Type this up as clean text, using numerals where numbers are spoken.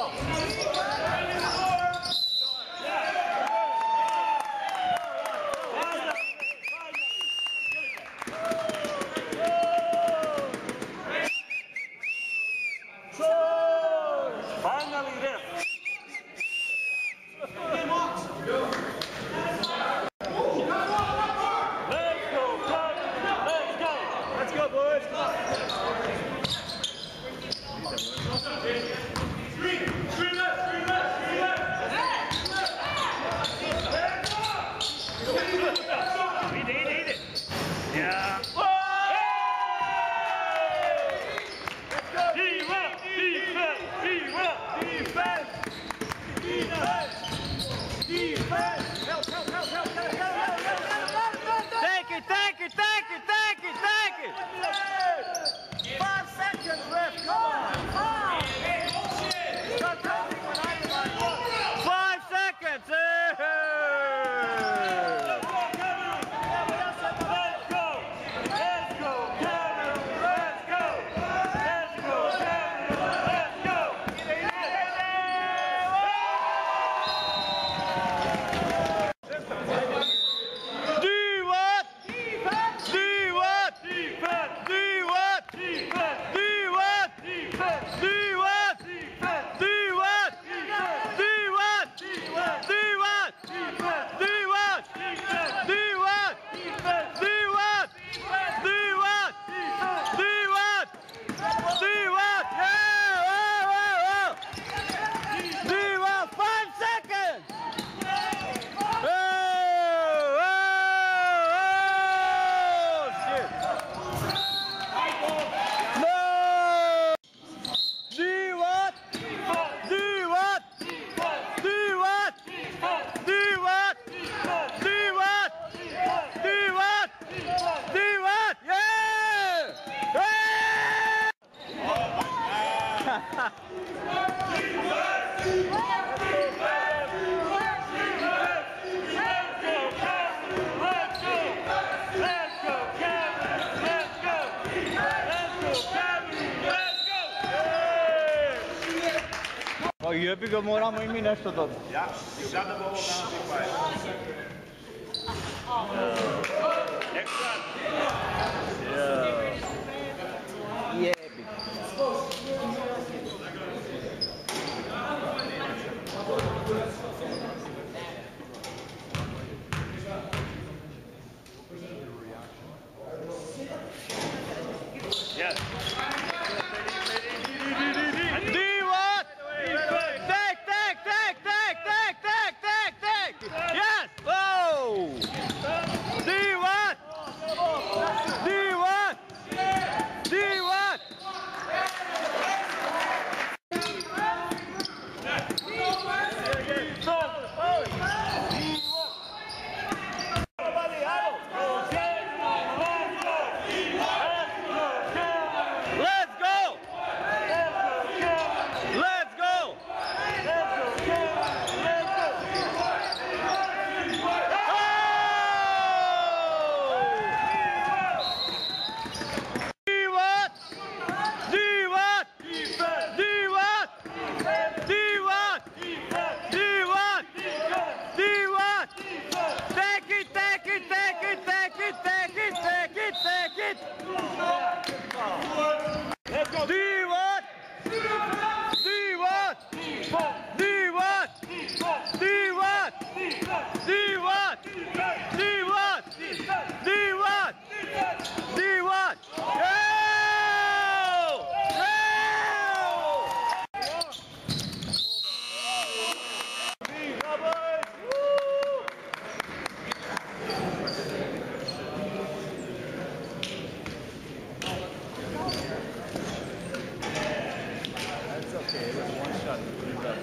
Finally there. Let's go, boys. Three left. He did it. Yeah. Defense! Help! Take it! 5 seconds left, come on! Start counting when I remind you. 5 seconds! Jebi ga, moramo i mi nešto dobro. Ja, i sada ovo danas i pa je. Excellent. Jebi. Yes. Yes! Oh! D1! D1! D1! Let's go! Let's go! Let's go. D1! D1! D1! D1! D1! D1! D1! D1! Okay, it was one shot.